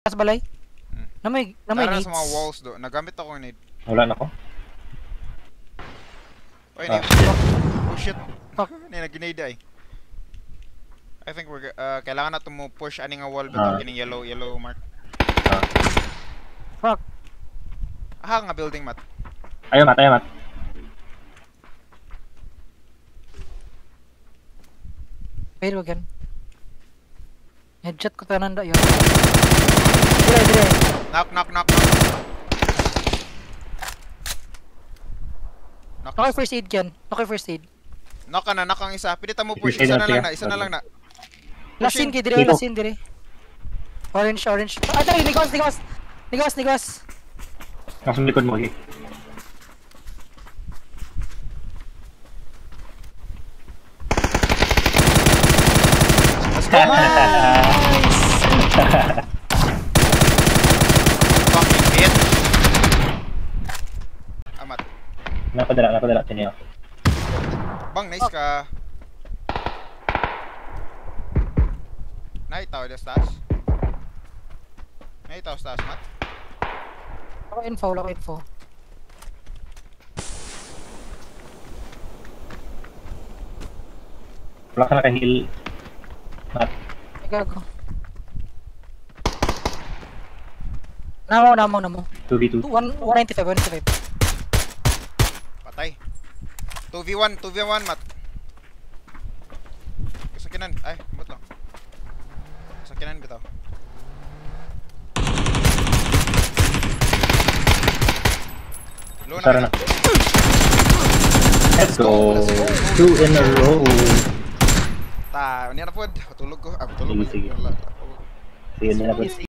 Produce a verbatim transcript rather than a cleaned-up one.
Sa balay. Hmm. Namay, namay Tara needs. sa mga walls do. Nagamit ako ng nade. Wala na ko. Oy, Ah, nade. shit. Oh shit. Fuck. Ni naginade ay. I think we're go- uh, kailangan na mo push ani nga wall Ah. bitaw kining yellow yellow mark. Ah. Fuck. Aha nga building mat. Ayaw mat, ayaw mat. Fail again. Headshot ko tanan da yun. Dire, dire. Knock knock knock knock. Knock. Okay, first aid yan. Okay, first aid. Knock ka na, knock ang isa. Pwede ta mo push. Isa Isa na, na lang tiga. na, isa na lang na. Lasin kay dire, Dito. lasin dire. Orange, orange. Ah, dali, nigos, nigos. Nigos, nigos. Nasa likod mo, okay. Let's go. Fucking hit. Amat. Napadala, napadala. Tiniyo. Bang, nice ka. Nakitaw yung stash. Nakitaw stash, Mat. Ako info, ako info. Wala ka naka-heal. Mat. Ay, gago. Namo, namo, namo. two v two. one ninety-five, one ninety-five. Patay. two v one, two v one, Mat. Kasakinan. Ay, mut lang. Kasakinan bitaw. Low Tara na. Let's go. Two in a row. Ta, niya na po. Patulog ko. Ah, patulog. Sige, sige. Wala. Sige, nila po.